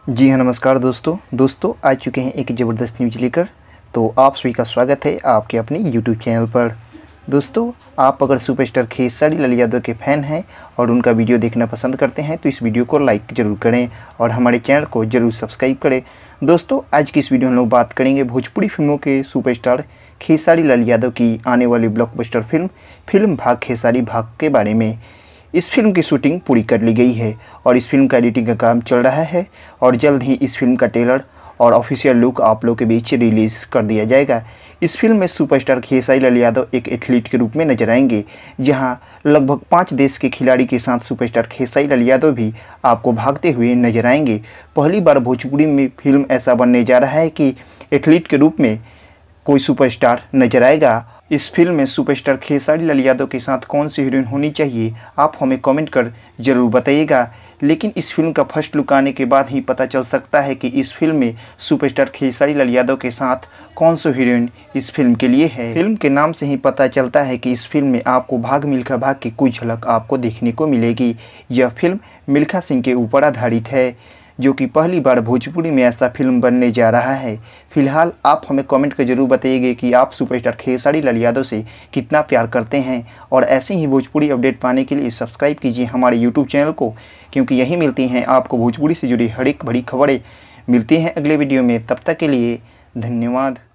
जी हाँ, नमस्कार दोस्तों आ चुके हैं एक ज़बरदस्त न्यूज़ लेकर। तो आप सभी का स्वागत है आपके अपने यूट्यूब चैनल पर। दोस्तों, आप अगर सुपरस्टार खेसारी लाल यादव के फ़ैन हैं और उनका वीडियो देखना पसंद करते हैं तो इस वीडियो को लाइक ज़रूर करें और हमारे चैनल को ज़रूर सब्सक्राइब करें। दोस्तों, आज की इस वीडियो में हम लोग बात करेंगे भोजपुरी फिल्मों के सुपरस्टार खेसारी लाल यादव की आने वाली ब्लॉकबस्टर फिल्म भाग खेसारी भाग के बारे में। इस फिल्म की शूटिंग पूरी कर ली गई है और इस फिल्म का एडिटिंग का काम चल रहा है और जल्द ही इस फिल्म का ट्रेलर और ऑफिशियल लुक आप लोगों के बीच रिलीज़ कर दिया जाएगा। इस फिल्म में सुपरस्टार खेसारी लाल यादव एक एथलीट के रूप में नजर आएंगे, जहां लगभग 5 देश के खिलाड़ी के साथ सुपरस्टार खेसारी लाल यादव भी आपको भागते हुए नजर आएंगे। पहली बार भोजपुरी में फिल्म ऐसा बनने जा रहा है कि एथलीट के रूप में कोई सुपरस्टार नजर आएगा। इस फिल्म में सुपरस्टार खेसारी लाल यादव के साथ कौन सी हीरोइन होनी चाहिए, आप हमें कमेंट कर ज़रूर बताइएगा। लेकिन इस फिल्म का फर्स्ट लुक आने के बाद ही पता चल सकता है कि इस फिल्म में सुपरस्टार खेसारी लाल यादव के साथ कौन सी हीरोइन इस फिल्म के लिए है। फिल्म के नाम से ही पता चलता है कि इस फिल्म में आपको भाग मिल्खा भाग की कुछ झलक आपको देखने को मिलेगी। यह फिल्म मिल्खा सिंह के ऊपर आधारित है, जो कि पहली बार भोजपुरी में ऐसा फिल्म बनने जा रहा है। फिलहाल आप हमें कमेंट कर जरूर बताइएगा कि आप सुपरस्टार खेसारी लाल यादव से कितना प्यार करते हैं और ऐसे ही भोजपुरी अपडेट पाने के लिए सब्सक्राइब कीजिए हमारे यूट्यूब चैनल को, क्योंकि यही मिलती हैं आपको भोजपुरी से जुड़ी हर एक बड़ी खबरें। मिलती हैं अगले वीडियो में, तब तक के लिए धन्यवाद।